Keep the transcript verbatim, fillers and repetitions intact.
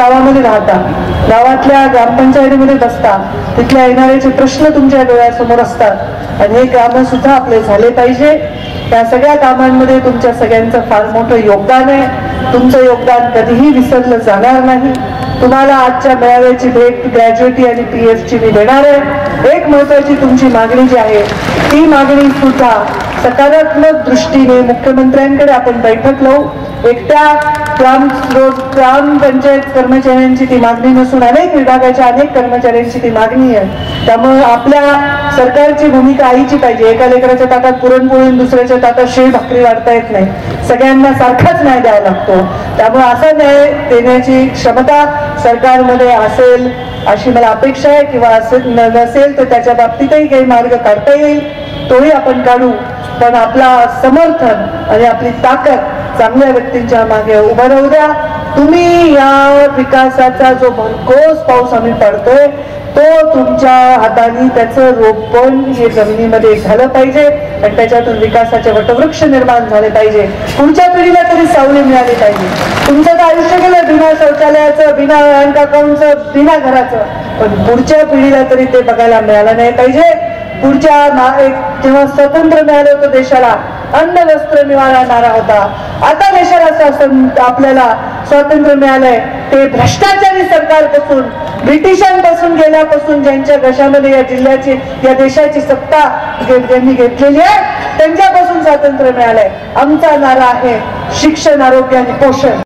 गावामध्ये राहता, गावातल्या ग्रामपंचायतीमध्ये बसता, तिथल्या येणाऱ्याचे प्रश्न तुमच्या डोळ्यासमोर असतात आणि हे कामं सुद्धा आपले झाले पाहिजे. त्या सगळ्या कामांमध्ये तुमच्या सगळ्यांचं फार मोठं योगदान आहे. तुमचं योगदान कधीही विसरलं जाणार नाही. तुम्हाला आजच्या मेळाव्याची भेट ग्रॅज्युएटी आणि पी एफ ची मी देणार आहे. एक महत्वाची तुमची मागणी जी आहे ती मागणी सुद्धा सकारात्मक दृष्टीने मुख्यमंत्र्यांकडे आपण बैठक लावू. एकट्या ग्राम ग्रामपंचायत कर्मचाऱ्यांची ती मागणी नसून अनेक विभागाच्या अनेक कर्मचाऱ्यांची ती मागणी आहे. त्यामुळे आपल्या सरकारची भूमिका आईची पाहिजे. एका लेकराच्या ताटात पुरणपोळी, दुसऱ्याच्या ताटात शिळ भाकरी वाढता येत नाही. सगळ्यांना सारखाच न्याय द्यावा लागतो. त्यामुळे असा न्याय देण्याची क्षमता सरकारमध्ये असेल अशी मला अपेक्षा आहे, किंवा असेल नसेल तर त्याच्या बाबतीतही काही मार्ग काढता येईल, तोही आपण काढू. पण आपला समर्थन आणि आपली ताकद चांगल्या व्यक्तींच्या मागे उभं राहू द्या. तुम्ही या विकासाचा जो भरघोस पाऊस आम्ही पडतोय तो तुमच्या हाताने त्याचं रोपण हे जमिनीमध्ये झालं पाहिजे आणि त्याच्यातून विकासाचे वटवृक्ष निर्माण झाले पाहिजे. पुढच्या पिढीला तरी सावली मिळाली पाहिजे. तुमचं तर आयुष्य गेलं बिना शौचालयाचं, बिना बँक अकाउंटचं, बिना घराचं, पण पुढच्या पिढीला तरी ते बघायला मिळालं नाही पाहिजे. पुढच्या जेव्हा स्वातंत्र्य मिळालं होतं देशाला, अन्न वस्त्र निवारा नारा होता. आता देशाला आपल्याला स्वातंत्र्य मिळालंय ते भ्रष्टाचारी सरकारपासून, ब्रिटिशांपासून गेल्यापासून, ज्यांच्या घशामध्ये या जिल्ह्याची या देशाची सत्ता ज्यांनी घेतलेली आहे त्यांच्यापासून स्वातंत्र्य मिळालंय. आमचा नारा आहे शिक्षण, आरोग्य आणि पोषण.